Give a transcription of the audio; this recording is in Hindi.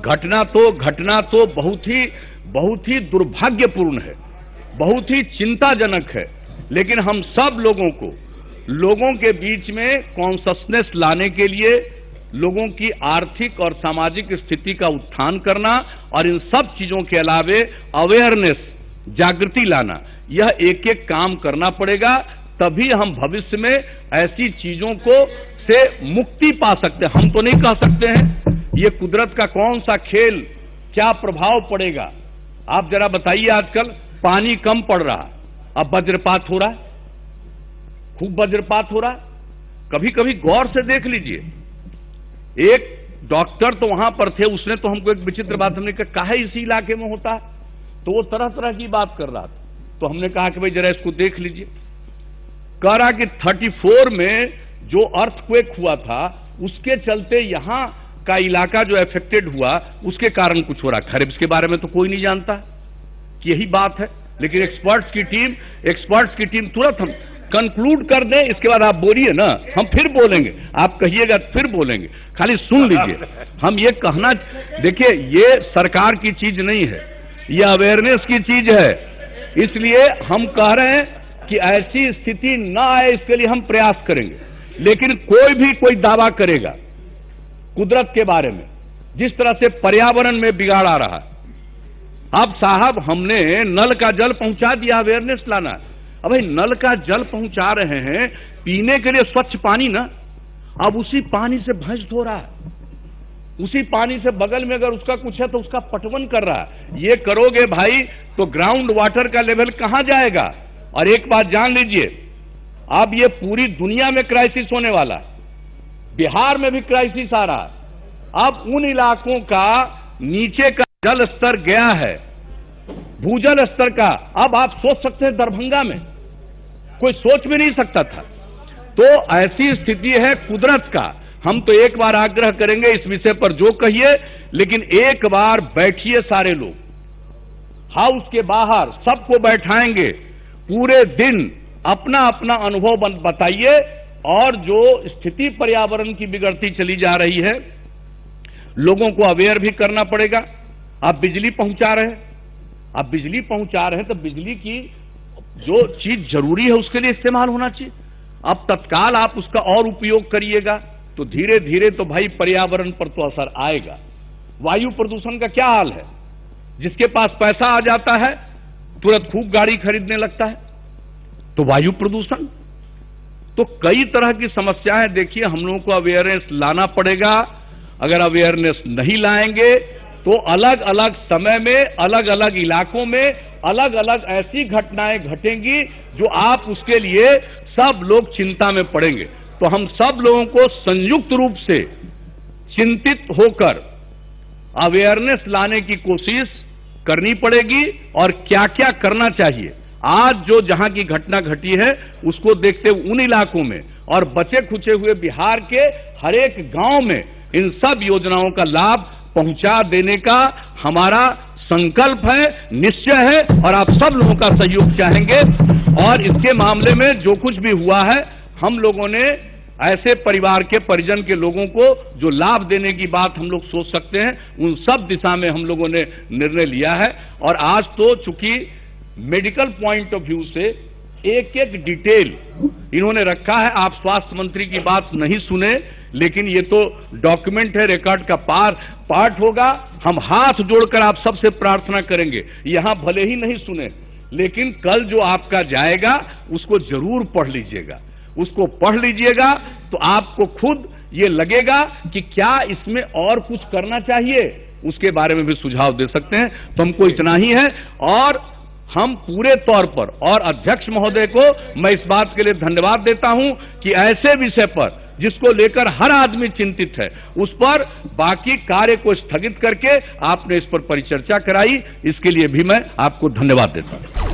घटना तो बहुत ही दुर्भाग्यपूर्ण है, बहुत ही चिंताजनक है। लेकिन हम सब लोगों के बीच में कॉन्शसनेस लाने के लिए, लोगों की आर्थिक और सामाजिक स्थिति का उत्थान करना और इन सब चीजों के अलावे अवेयरनेस, जागृति लाना, यह एक एक काम करना पड़ेगा। तभी हम भविष्य में ऐसी चीजों से मुक्ति पा सकते हैं। हम तो नहीं कह सकते हैं ये कुदरत का कौन सा खेल, क्या प्रभाव पड़ेगा। आप जरा बताइए, आजकल पानी कम पड़ रहा, अब वज्रपात हो रहा है, खूब वज्रपात हो रहा है। कभी कभी गौर से देख लीजिए, एक डॉक्टर तो वहां पर थे, उसने तो हमको एक विचित्र बात, हमने कहा काहे इसी इलाके में होता है, तो वो तरह तरह की बात कर रहा था। तो हमने कहा कि भाई जरा इसको देख लीजिए। कह रहा कि 34 में जो अर्थक्वेक हुआ था उसके चलते यहां का इलाका जो अफेक्टेड हुआ उसके कारण कुछ हो रहा। खैर इसके बारे में तो कोई नहीं जानता कि यही बात है, लेकिन एक्सपर्ट्स की टीम तुरंत हम कंक्लूड कर दें, इसके बाद आप बोलिए ना, हम फिर बोलेंगे, आप कहिएगा फिर बोलेंगे, खाली सुन लीजिए। हम ये कहना, देखिए ये सरकार की चीज नहीं है, ये अवेयरनेस की चीज है। इसलिए हम कह रहे हैं कि ऐसी स्थिति ना आए, इसके लिए हम प्रयास करेंगे। लेकिन कोई दावा करेगा कुदरत के बारे में, जिस तरह से पर्यावरण में बिगाड़ आ रहा है। अब साहब हमने नल का जल पहुंचा दिया, अवेयरनेस लाना है। अब भाई नल का जल पहुंचा रहे हैं, पीने के लिए स्वच्छ पानी ना, अब उसी पानी से भैंस धो रहा है, उसी पानी से बगल में अगर उसका कुछ है तो उसका पटवन कर रहा है। ये करोगे भाई तो ग्राउंड वाटर का लेवल कहां जाएगा। और एक बात जान लीजिए, अब ये पूरी दुनिया में क्राइसिस होने वाला है, बिहार में भी क्राइसिस आ रहा है। अब उन इलाकों का नीचे का जल स्तर गया है, भूजल स्तर का। अब आप सोच सकते हैं दरभंगा में कोई सोच भी नहीं सकता था। तो ऐसी स्थिति है कुदरत का। हम तो एक बार आग्रह करेंगे इस विषय पर जो कहिए, लेकिन एक बार बैठिए सारे लोग, हाउस के बाहर सबको बैठाएंगे, पूरे दिन अपना अपना अनुभव बताइए। और जो स्थिति पर्यावरण की बिगड़ती चली जा रही है, लोगों को अवेयर भी करना पड़ेगा। आप बिजली पहुंचा रहे हैं, तो बिजली की जो चीज जरूरी है उसके लिए इस्तेमाल होना चाहिए। अब तत्काल आप उसका और उपयोग करिएगा तो धीरे धीरे तो भाई पर्यावरण पर तो असर आएगा। वायु प्रदूषण का क्या हाल है, जिसके पास पैसा आ जाता है तुरंत खूब गाड़ी खरीदने लगता है, तो वायु प्रदूषण। तो कई तरह की समस्याएं, देखिए हम लोगों को अवेयरनेस लाना पड़ेगा। अगर अवेयरनेस नहीं लाएंगे तो अलग अलग समय में, अलग अलग इलाकों में अलग अलग ऐसी घटनाएं घटेंगी जो आप उसके लिए सब लोग चिंता में पड़ेंगे। तो हम सब लोगों को संयुक्त रूप से चिंतित होकर अवेयरनेस लाने की कोशिश करनी पड़ेगी। और क्या क्या करना चाहिए, आज जो जहां की घटना घटी है उसको देखते हुए उन इलाकों में और बचे खुचे हुए बिहार के हर एक गांव में इन सब योजनाओं का लाभ पहुंचा देने का हमारा संकल्प है, निश्चय है। और आप सब लोगों का सहयोग चाहेंगे। और इसके मामले में जो कुछ भी हुआ है, हम लोगों ने ऐसे परिवार के परिजन के लोगों को जो लाभ देने की बात हम लोग सोच सकते हैं, उन सब दिशा में हम लोगों ने निर्णय लिया है। और आज तो चूंकि मेडिकल पॉइंट ऑफ व्यू से एक एक डिटेल इन्होंने रखा है। आप स्वास्थ्य मंत्री की बात नहीं सुने, लेकिन ये तो डॉक्यूमेंट है, रिकॉर्ड का पार्ट होगा। हम हाथ जोड़कर आप सबसे प्रार्थना करेंगे, यहां भले ही नहीं सुने, लेकिन कल जो आपका जाएगा उसको जरूर पढ़ लीजिएगा। उसको पढ़ लीजिएगा तो आपको खुद ये लगेगा कि क्या इसमें और कुछ करना चाहिए, उसके बारे में भी सुझाव दे सकते हैं। तो हमको इतना ही है। और हम पूरे तौर पर, और अध्यक्ष महोदय को मैं इस बात के लिए धन्यवाद देता हूं कि ऐसे विषय पर जिसको लेकर हर आदमी चिंतित है, उस पर बाकी कार्य को स्थगित करके आपने इस पर परिचर्चा कराई, इसके लिए भी मैं आपको धन्यवाद देता हूं।